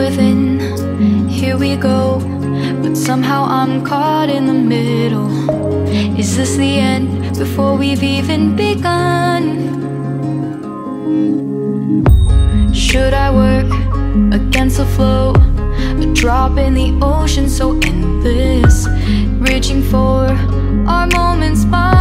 within, here we go. But somehow I'm caught in the middle. Is this the end before we've even begun? Should I work against the flow? A drop in the ocean so endless, reaching for our moments by